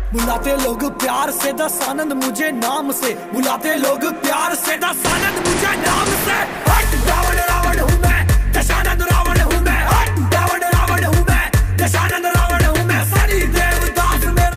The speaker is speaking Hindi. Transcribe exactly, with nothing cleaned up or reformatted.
बुलाते लोग प्यार से दस आनंद मुझे नाम से, बुलाते लोग प्यार से दस आनंद मुझे नाम से।